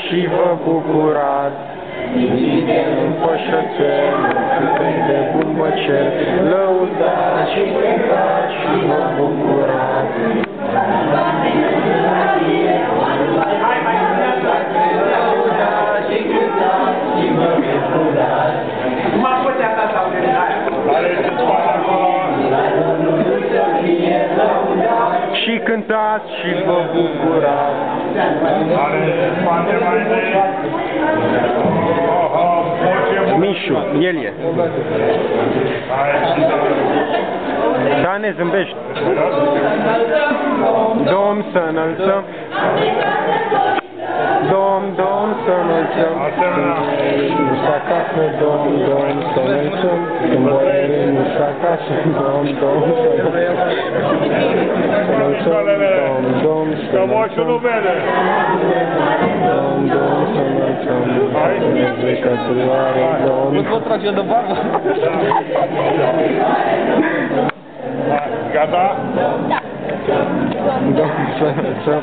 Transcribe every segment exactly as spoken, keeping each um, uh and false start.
și vă bucurați. În pășățel, câte de bun vă cer, lăudați și cântați și vă bucurați. Și cântați și vă bucurați. Mișu, el e. Da, ne zâmbești. Domn să înălțăm. Domn, domn să înălțăm. Nu s acasă, domn, domn să înălțăm. Când moare, nu s acasă, domn, domn să înălțăm. Domn, domn să înălțăm. Domn, domn să înălțăm. Nu pot trage de barbă. Gata? Da. Domn să înălțăm.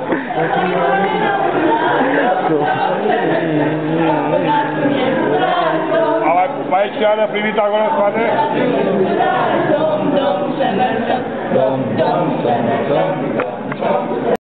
Mai e cine a primit acolo în spate? Domn, domn să înălțăm. Domn, domn să înălțăm.